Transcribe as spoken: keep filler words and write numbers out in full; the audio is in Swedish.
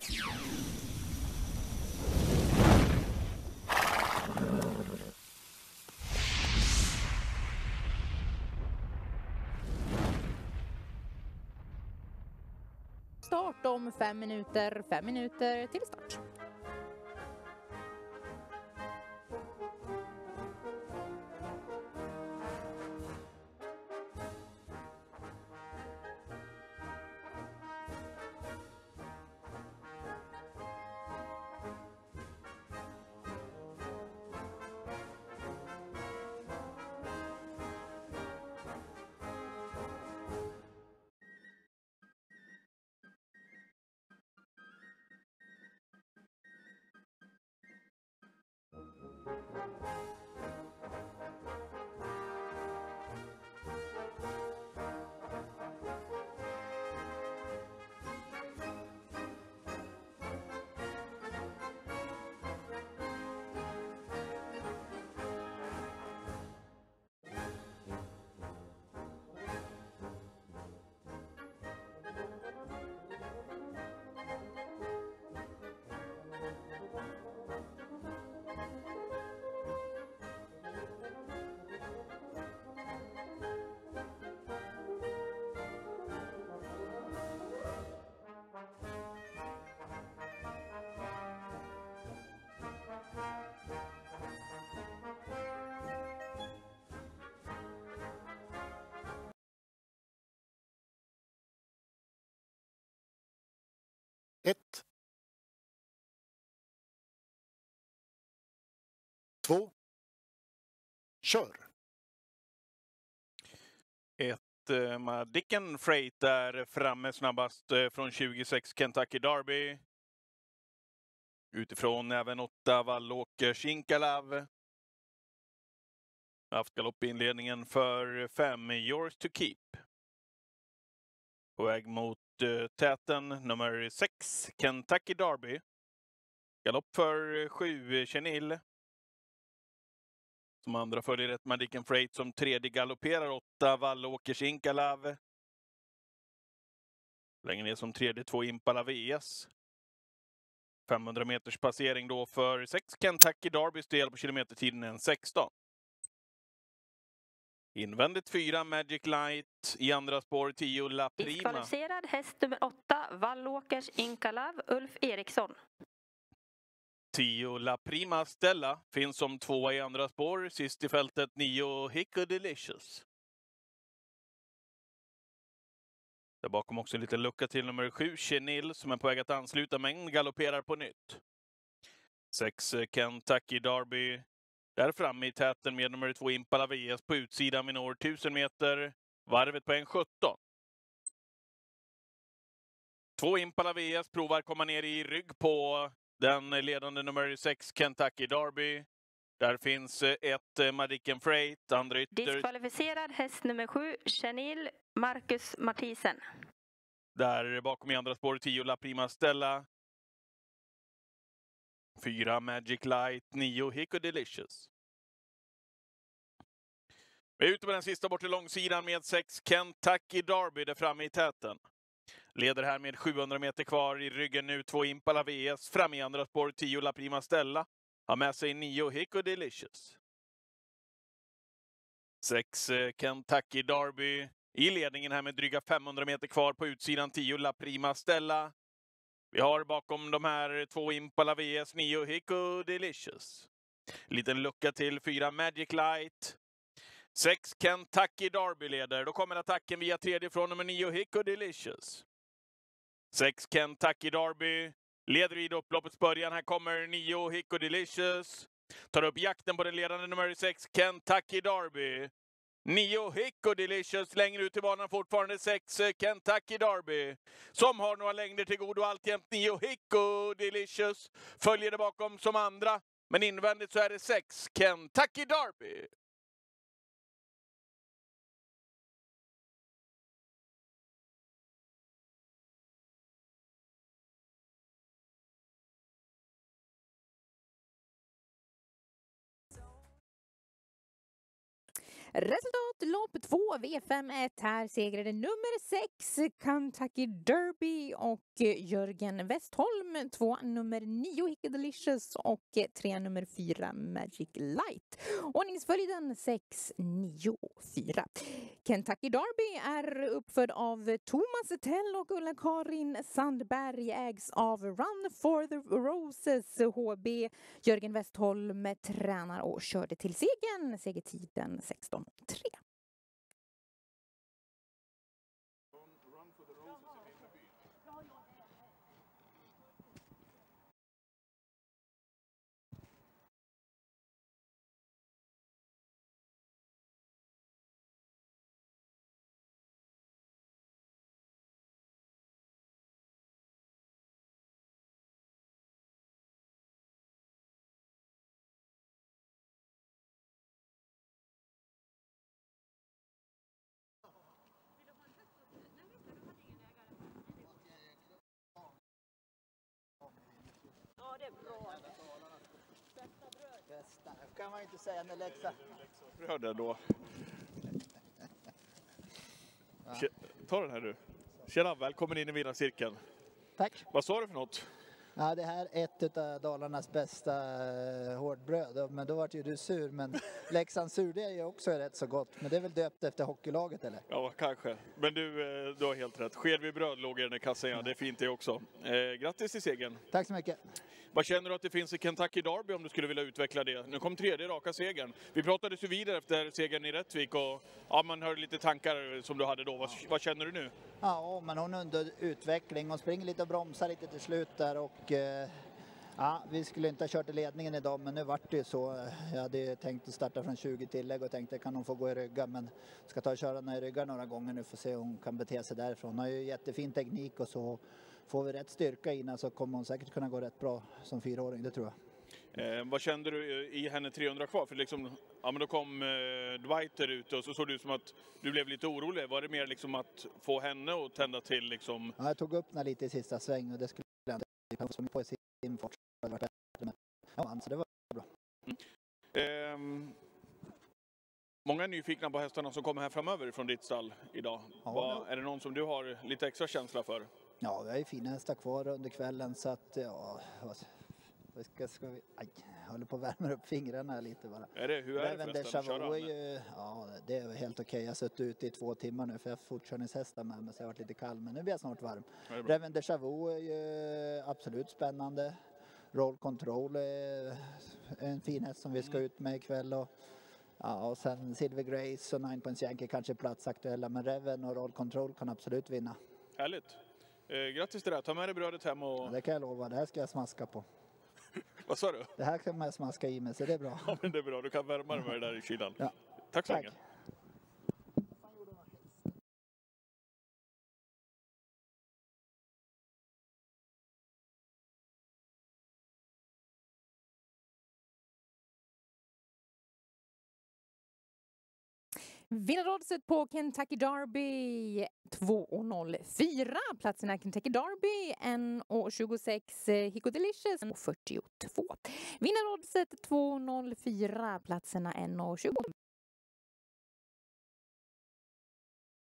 Start om fem minuter, fem minuter till start. Ett. Två. Kör. Ett eh, Madicken Freight är framme snabbast eh, från tjugosex Kentucky Derby. Utifrån även åtta Vallåkers Inkalav. Haft galopp i inledningen för fem Yours to Keep. På väg mot uh, täten nummer sex Kentucky Derby. Galopp för sju Chenil. Som andra följer ett Madicken Freight, som tredje galopperar åtta Vallåkers Inkalav. Längre ner som tredje två Impala V S. femhundra meters passering då för sex Kentucky Derbys del på kilometertiden en sexton. Invändigt fyra Magic Light, i andra spår tio La Prima. Diskvalificerad häst nummer åtta Vallåkers Inkalav, Ulf Eriksson. tio La Prima Stella finns som tvåa i andra spår. Sist i fältet nio Hicko Delicious. Där bakom också en liten lucka till nummer sju Chenil, som är på väg att ansluta men galopperar på nytt. sex Kentucky Derby. Där framme i täten med nummer två Impala V S på utsidan vid når tusen meter. Varvet på en sjutton. Två Impala V S provar komma ner i rygg på den ledande nummer sex Kentucky Derby. Där finns ett Madicken Freight, andra ytter. Diskvalificerad häst nummer sju Chenil, Marcus Mathisen. Där bakom i andra spår tio La Prima Stella. fyra Magic Light, nio Hicko Delicious. Vi är ute på den sista bort till långsidan med sex Kentucky Derby där framme i täten. Leder här med sjuhundra meter kvar i ryggen nu två Impala V S. Fram i andra spår tio La Prima Stella. Har med sig nio Hicko Delicious. sex Kentucky Derby i ledningen här med dryga femhundra meter kvar på utsidan tio La Prima Stella. Vi har bakom de här två Impala V S nio Hicko Delicious. Liten lucka till fyra Magic Light. sex Kentucky Derby leder. Då kommer attacken via tredje från nummer nio Hicko Delicious. sex Kentucky Derby leder vid upploppets början. Här kommer nio Hicko Delicious. Tar upp jakten på den ledande nummer sex Kentucky Derby. nio Hicko Delicious längre ut i banan, fortfarande sex Kentucky Derby. Som har några längder till godo, alltjämt nio Hicko Delicious. Följer det bakom som andra. Men invändigt så är det sex Kentucky Derby. Resultat lopp två V fem ett. Här segrade nummer sex Kentucky Derby och Jörgen Westholm. Två nummer nio Hickey Delicious och tre nummer fyra Magic Light. Ordningsföljden sex nio fyra. Kentucky Derby är uppfödd av Thomas Tell och Ulla-Karin Sandberg, ägs av Run for the Roses H B. Jörgen Westholm tränar och körde till segern. Segertiden sexton tre. Bästa, kan man inte säga med Leksand. Bröder då. Ta den här du. Tjena, välkommen in i vinnarcirkeln. Tack. Vad sa du för något? Ja, det här är ett av Dalarnas bästa uh, hårdbröd. Men då var ju du sur. Men Leksands surdeig är också rätt så gott. Men det är väl döpt efter hockeylaget eller? Ja, kanske. Men du, eh, du har helt rätt. Skedvi bröd låg i den i kassan, ja. Det är fint det också. Eh, grattis till segern. Tack så mycket. Vad känner du att det finns i Kentucky Derby om du skulle vilja utveckla det? Nu kom tredje raka segern. Vi pratade ju vidare efter segern i Rättvik och ja, man hörde lite tankar som du hade då. Vad, vad känner du nu? Ja, men hon är under utveckling. Hon springer lite och bromsar lite till slut där och eh, ja, vi skulle inte ha kört i ledningen idag, men nu vart det ju så. Jag hade tänkt att starta från tjugo tillägg och tänkte kan hon få gå i ryggar, men ska ta och köra den i ryggar några gånger nu för att se hur hon kan bete sig därifrån. Hon har ju jättefin teknik och så får vi rätt styrka innan så kommer hon säkert kunna gå rätt bra som fyraåring, det tror jag. Eh, vad kände du i henne trehundra kvar? För liksom, ja, men då kom eh, Dwighter ut och så såg det ut som att du blev lite orolig. Var det mer liksom att få henne att tända till? Liksom? Ja, jag tog upp henne lite i sista sväng och det skulle jag inte på i sin fart. Ja, så det var bra. Mm. Eh, många är nyfikna på hästarna som kommer här framöver från ditt stall idag. Ja, Vad, är det någon som du har lite extra känsla för? Ja, vi har ju fina hästar kvar under kvällen så att ja, vad ska, ska vi, aj, jag håller på att värma upp fingrarna lite bara. Är det, hur är det förresten? Kör är ju, ja, det är helt okej. Okay. Jag har suttit ute i två timmar nu för jag har fortkörningshästar med mig så jag har varit lite kall, men nu blir jag snart varm. Reven Deja Vu är ju absolut spännande. Roll Control är en fin häst som vi ska ut med ikväll och ja, och sen Silver Grace och Nine Points Yankee kanske platsaktuella, men Reven och Roll Control kan absolut vinna. Härligt. Eh, grattis till det. Ta med dig brödet hem och... Ja, det kan jag lova. Det här ska jag smaska på. Vad sa du? Det här kan man smaska i mig, så det är bra. Ja, men det är bra. Du kan värma dig med det där i kylan. Ja. Tack så Tack. länge. Vinnarrådet på Kentucky Derby två noll fyra. Platserna Kentucky Derby en tjugosex, Hickey Delicious och fyrtiotvå. Vinnarrådet två noll fyra. Platserna en tjugo.